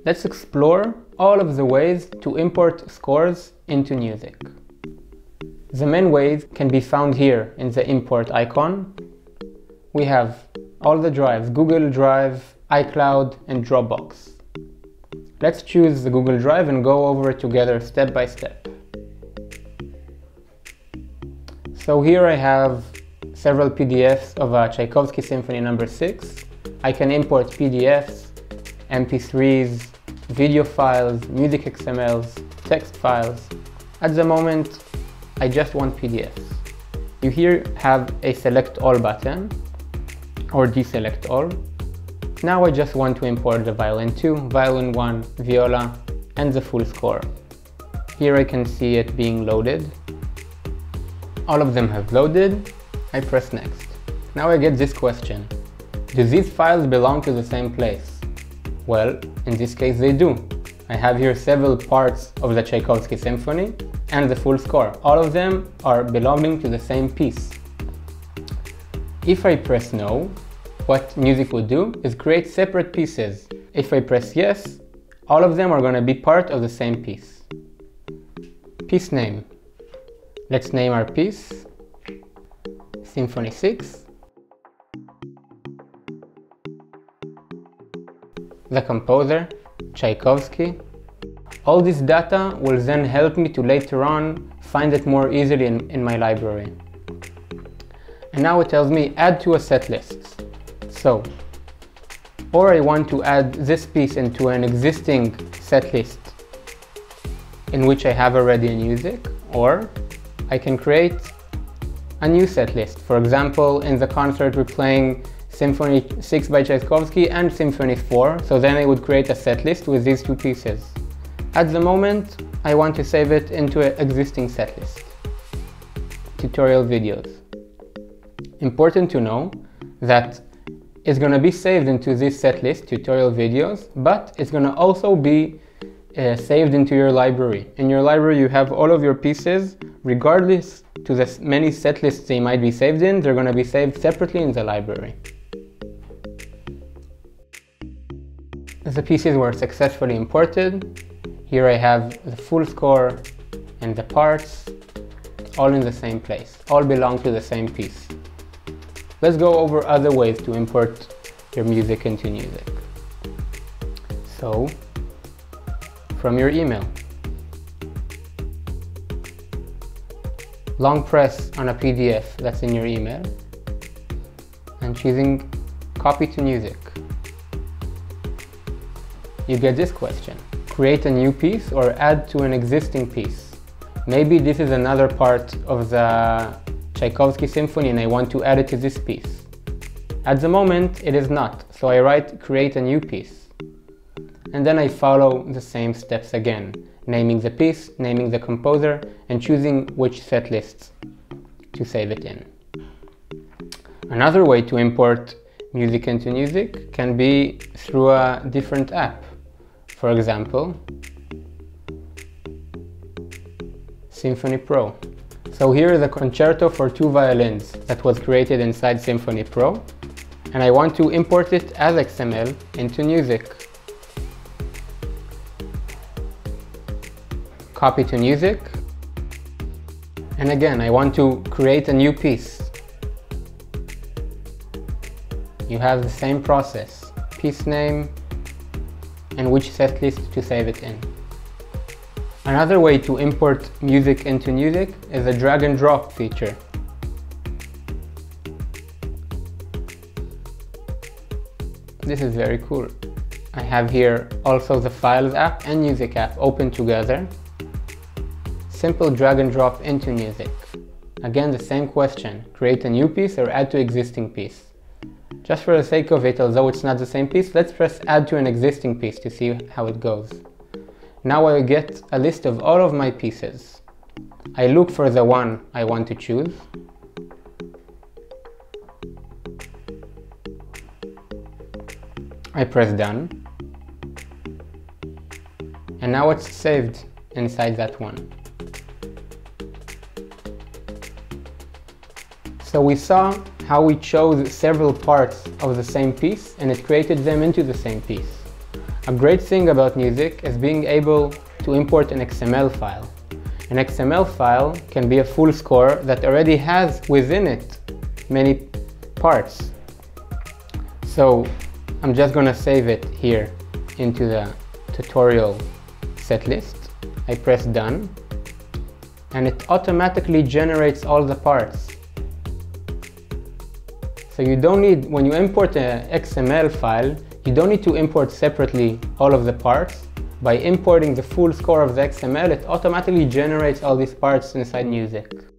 Let's explore all of the ways to import scores into Newzik. The main ways can be found here in the import icon. We have all the drives: Google Drive, iCloud, and Dropbox. Let's choose the Google Drive and go over it together step by step. So here I have several PDFs of Tchaikovsky Symphony No. 6. I can import PDFs, MP3s, video files, MusicXMLs, text files. At the moment, I just want PDFs. You here have a select all button or deselect all. Now I just want to import the violin 2, violin 1, viola, and the full score. Here I can see it being loaded. All of them have loaded. I press next. Now I get this question: do these files belong to the same place? Well, in this case they do. I have here several parts of the Tchaikovsky Symphony and the full score. All of them are belonging to the same piece. If I press no, what Newzik would do is create separate pieces. If I press yes, all of them are going to be part of the same piece. Piece name. Let's name our piece Symphony 6. The composer, Tchaikovsky. All this data will then help me to later on find it more easily in my library. And now it tells me add to a set list. So, or I want to add this piece into an existing set list in which I have already a Newzik, or I can create a new set list. For example, in the concert we're playing Symphony 6 by Tchaikovsky and Symphony 4, so then I would create a set list with these two pieces. At the moment, I want to save it into an existing set list. Tutorial videos. Important to know that it's going to be saved into this set list, tutorial videos, but it's going to also be saved into your library. In your library you have all of your pieces, regardless to the many set lists they might be saved in, they're going to be saved separately in the library. The pieces were successfully imported. Here I have the full score and the parts, all in the same place. All belong to the same piece. Let's go over other ways to import your music into Newzik. So, from your email. Long press on a PDF that's in your email and choosing copy to Newzik. You get this question: create a new piece or add to an existing piece. Maybe this is another part of the Tchaikovsky Symphony and I want to add it to this piece. At the moment it is not, so I write create a new piece. And then I follow the same steps again, naming the piece, naming the composer, and choosing which set lists to save it in. Another way to import music into Newzik can be through a different app. For example, Symphony Pro. So here is a concerto for 2 violins that was created inside Symphony Pro, and I want to import it as XML into Newzik. Copy to Newzik, and again I want to create a new piece. You have the same process: piece name and which set list to save it in. Another way to import music into Newzik is the drag and drop feature. This is very cool. I have here also the Files app and Newzik app open together. Simple drag and drop into Newzik. Again, the same question: create a new piece or add to existing piece. Just for the sake of it, although it's not the same piece, let's press add to an existing piece to see how it goes. Now I get a list of all of my pieces. I look for the one I want to choose. I press done. And now it's saved inside that one. So we saw how we chose several parts of the same piece and it created them into the same piece. A great thing about Newzik is being able to import an XML file. An XML file can be a full score that already has within it many parts. So I'm just going to save it here into the tutorial setlist. I press done, and it automatically generates all the parts. So you don't need, when you import an XML file, you don't need to import separately all of the parts. By importing the full score of the XML, it automatically generates all these parts inside Newzik.